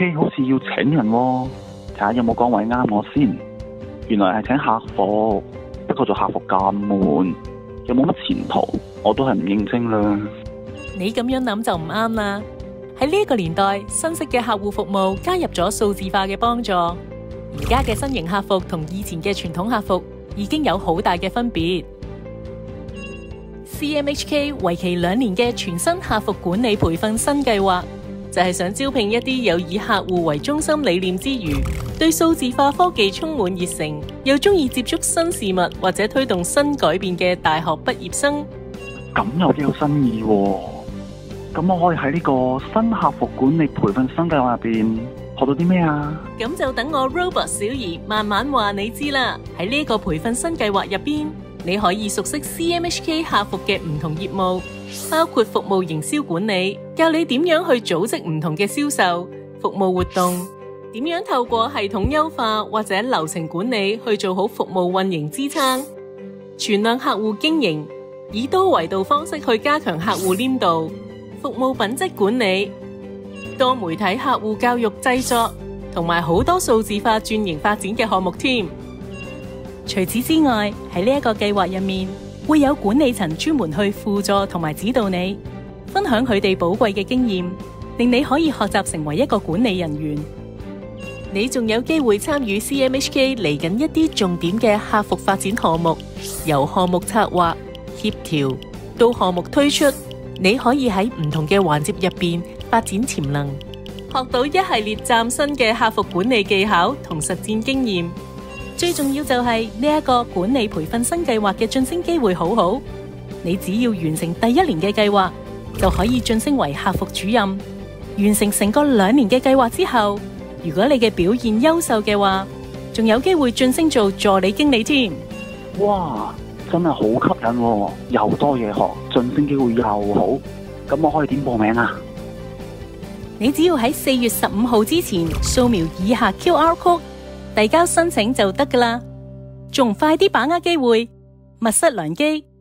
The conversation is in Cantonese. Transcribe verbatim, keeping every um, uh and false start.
K 好似要請人喎，睇下有冇崗位啱我先。原來係請客服，不過做客服咁悶，又冇乜前途，我都係唔應徵啦。 你咁樣諗就唔啱啦。喺呢個年代，新式嘅客戶服務加入咗數字化嘅幫助，而家嘅新型客服同以前嘅傳統客服已經有好大嘅分別。C M H K 為期兩年嘅全新客服管理培訓新計劃，就係想招聘一啲有以客戶為中心理念之餘，對數字化科技充滿熱誠，又中意接觸新事物或者推動新改變嘅大學畢業生。 咁又幾有新意喎！咁我可以喺呢個新客服管理培訓新計劃入邊學到啲咩啊？ 咁就等我 Robot 小儀慢慢話你知啦。喺呢個培訓新計劃入邊，你可以熟悉 C M H K 客服嘅唔同業務，包括服務營銷管理，教你點樣去組織唔同嘅銷售服務活動，點樣透過系統優化或者流程管理去做好服務運營支撐，全量客戶經營，以多維度方式去加強客戶黏度，服務品質管理，多媒體客戶教育製作，同埋好多數字化轉型發展嘅項目添。除此之外，喺呢一個計劃入面，會有管理層專門去輔助同埋指導你，分享佢哋寶貴嘅經驗，令你可以學習成為一個管理人員。你仲有機會參與 C M H K 嚟緊一啲重點嘅客服發展項目，由項目策劃、協調到項目推出，你可以喺唔同嘅環節入邊發展潛能，學到一系列嶄新嘅客服管理技巧同實戰經驗。最重要就係呢一個管理培訓新計劃嘅晉升機會好好，你只要完成第一年嘅計劃，就可以晉升為客服主任。完成成個兩年嘅計劃之後，如果你嘅表現優秀嘅話，仲有機會晉升做助理經理添。 哇，真係好吸引喎，又多嘢學，晉升機會又好。咁我可以點報名啊？ 你只要喺四月十五號之前掃描以下 Q R code，遞交申請就得㗎喇，仲快啲把握機會，密室良機。